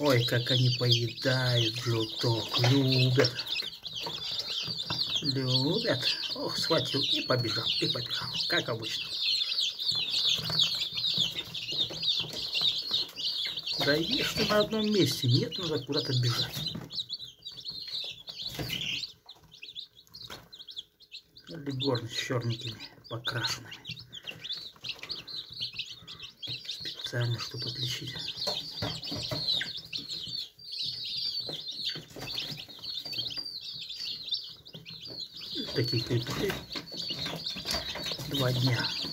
Ой, как они поедают желток. Любят. Любят. Ох, схватил и побежал, как обычно. Да ешь ты на одном месте, нет, надо куда-то бежать. Легорн с черненькими покрашенными. Специально, чтобы отличить. Такие петухи 2 дня